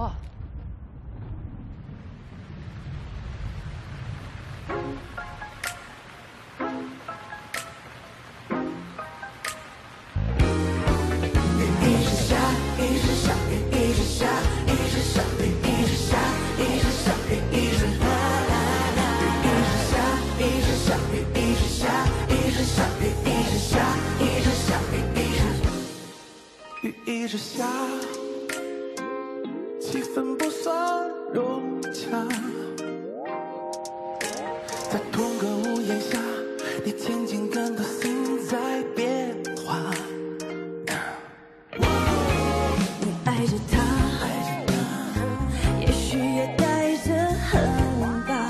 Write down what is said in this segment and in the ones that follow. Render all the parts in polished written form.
啊。 雨一直下，气氛不算融洽，在同个屋檐下，你渐渐感到心在变化。 你爱着他，也许也带着恨吧，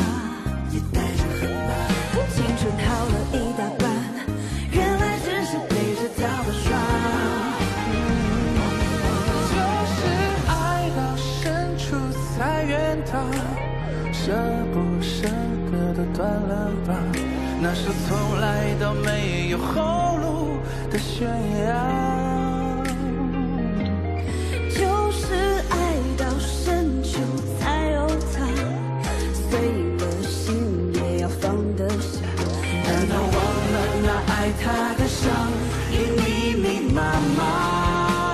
青春耗了一大半，原来只是陪着他的爽。 太远他，舍不舍得都断了吧？那是从来都没有后路的悬崖。 就是爱到深处才有他，碎了心也要放得下。 难道忘了那爱他的伤已密密麻麻？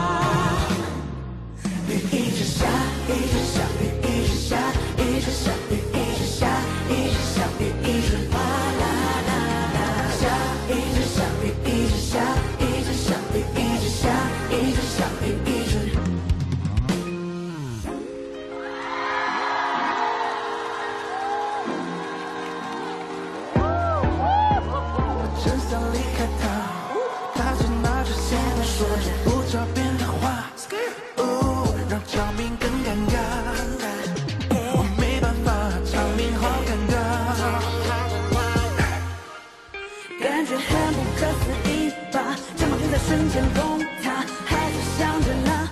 雨一直下，一直下。一直下，一直下，雨一直下，一直下，雨一直哗啦啦啦下，一直下，雨一直下，一直下，雨一直下，一直下，雨一直。我真想离开他，他却拿着现在说着不着边的话，让场面更尴尬。 感觉很不可思议吧，这么就在瞬间崩塌，还是想着那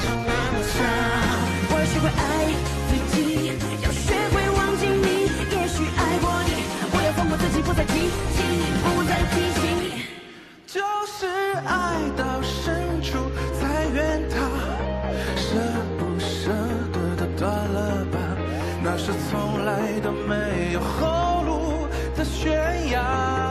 我要学会爱自己，要学会忘记你，也许爱过你，我要放过自己，不再提起，不再提起。 就是爱到深处才怨他，舍不舍得都断了吧？那是从来都没有后路的悬崖。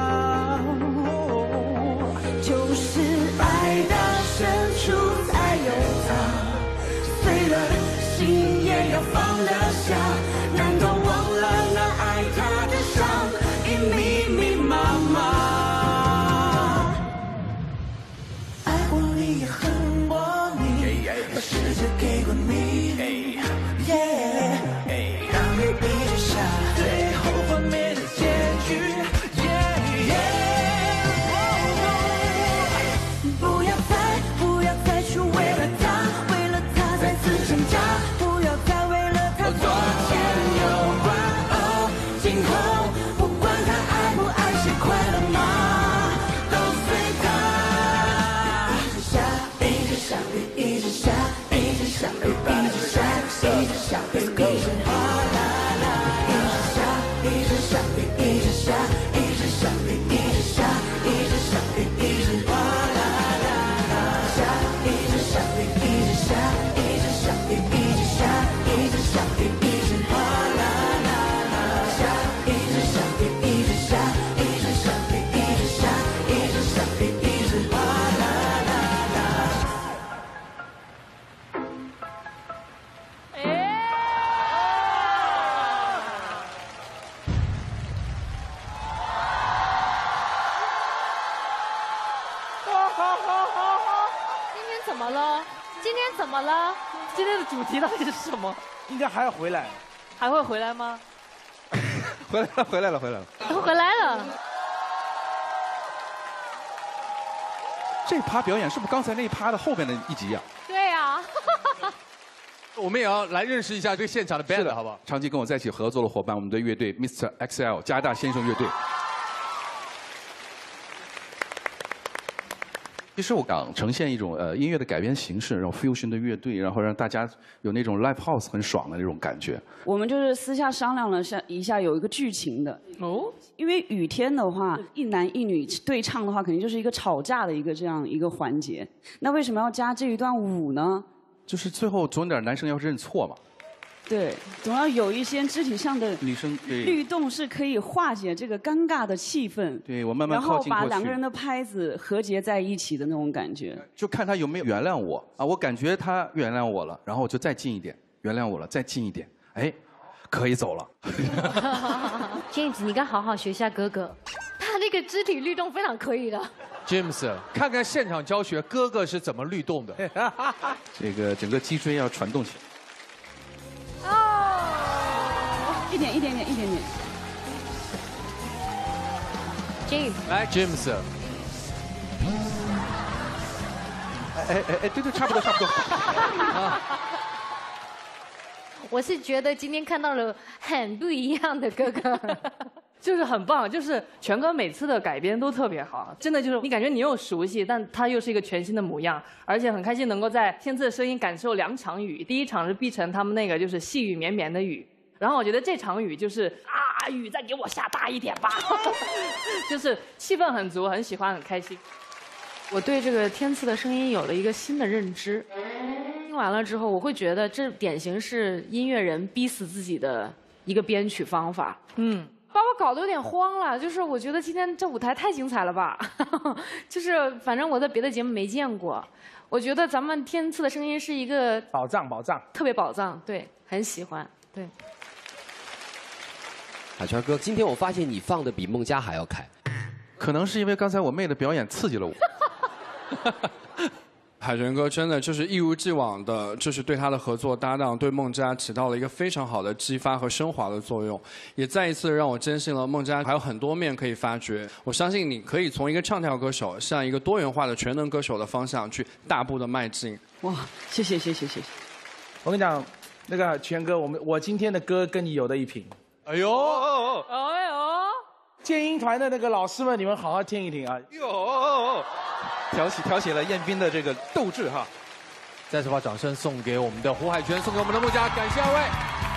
就是爱到深处才有他，碎了心也要放得下。难道忘了那爱他的伤已密密麻麻？ 爱过你也恨过你，把世界给过你，让雨一直下，最后幻灭的结局。 不要再去为了他再次挣扎，不要再为了他做前有关。今后不管他爱不爱，谁快乐吗？都随他。一直下，一直下，一直下，一直下，一直下，一直下，一直哗啦啦，一直下，一直下，一直下，一直下，一直下，一直下，一直哗啦啦。一直下雨，一直下，一直下雨，一直下，一直下雨，一直哗啦啦啦下，一直下雨，一直下，一直下雨，一直下，一直下雨，一直哗啦啦啦。 怎么了？今天怎么了？ 今天的主题到底是什么？ 应该还要回来。 还会回来吗？ 回来了，回来了，回来了。 回来了。 这趴表演是不是刚才那一趴的后边的一集啊？ 对呀。 我们也要来认识一下这个现场的 band， 好不好？ 长期跟我在一起合作的伙伴，我们的乐队 Mr. XL 加拿大先生乐队。其实我想呈现一种音乐的改编形式，然后 fusion 的乐队，然后让大家有那种 live house 很爽的那种感觉。 我们就是私下商量了一下，有一个剧情的哦。因为雨天的话，一男一女对唱的话，肯定就是一个吵架的这样一个环节。那为什么要加这一段舞呢？ 就是最后总有点男生要认错嘛。 对，总要有一些肢体上的女生对律动是可以化解这个尴尬的气氛。 对我慢慢靠近过去， 然后把两个人的拍子和结在一起的那种感觉。 就看他有没有原谅我啊，我感觉他原谅我了，然后我就再近一点，原谅我了，再近一点，哎，可以走了。 James， 你该好好学一下哥哥，他那个肢体律动非常可以的。 James， 看看现场教学，哥哥是怎么律动的。 这个整个脊椎要传动起来。 一点点。 James， 来 James， 对，差不多。 我是觉得今天看到了很不一样的哥哥。 就是很棒，就是全哥每次的改编都特别好，真的就是你感觉你又熟悉，但他又是一个全新的模样，而且很开心能够在天赐的声音感受2场雨，第一场是碧晨他们那个就是细雨绵绵的雨，然后我觉得这场雨就是雨再给我下大一点吧，就是气氛很足，很喜欢，很开心。 我对这个天赐的声音有了一个新的认知，听完了之后，我会觉得这典型是音乐人逼死自己的一个编曲方法。把我搞得有点慌了，就是我觉得今天这舞台太精彩了吧，就是反正我在别的节目没见过，我觉得咱们天赐的声音是一个宝藏， 特别宝藏，对，很喜欢，对。 海泉哥，今天我发现你放的比孟佳还要开， 可能是因为刚才我妹的表演刺激了我。 海泉哥真的就是一如既往的，就是对他的合作搭档对孟佳起到了一个非常好的激发和升华的作用，也再一次让我坚信了孟佳还有很多面可以发掘。我相信你可以从一个唱跳歌手向一个多元化的全能歌手的方向去大步的迈进。 哇，谢谢。 我跟你讲，那个泉哥，我今天的歌跟你有的一拼。 哎呦， 剑鹰团的那个老师们，你们好好听一听啊！ 挑起了彦斌的这个斗志哈。 再次把掌声送给我们的胡海泉，送给我们的孟佳，感谢二位。